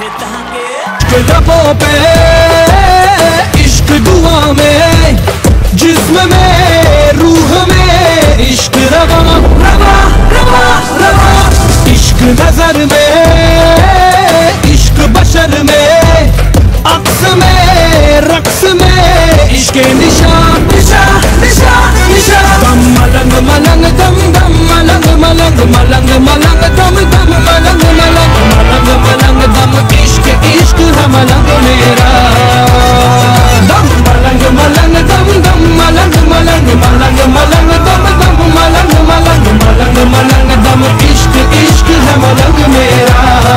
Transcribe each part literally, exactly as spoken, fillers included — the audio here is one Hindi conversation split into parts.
लबों पे इश्क दुआ में, जिस्म में रूह में इश्क रवा रवा रवा रवा, इश्क नजर में इश्क बशर में, अक्स में रक्स में इश्क निशा निशा निशा निशा। दम मलंग मलंग दम दम मलंग मलंग मलंग मलंग दम दम मलंग मलंग मलंग मलंग दम, इश्क इश्क है मलंग मेरा। दम मलंग मलंग दम दम मलंग मलंग मलंग मलंग दम दम मलंग मलंग मलंग मलंग दम, इश्क इश्क है मलंग मेरा।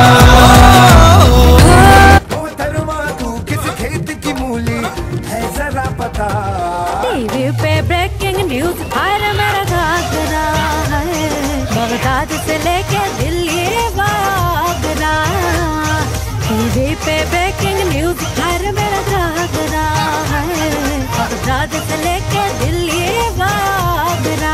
टीवी पे ब्रेकिंग न्यूज, हर मेरा घाघरा है, बगदाद से लेके दिल्ली आगरा। टीवी पे ब्रेकिंग न्यूज, हर मेरा घाघरा है, बगदाद से लेके दिल्ली आगरा।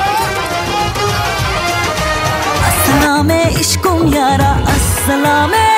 अस्सलाम इश्कुम यारा, अस्सलाम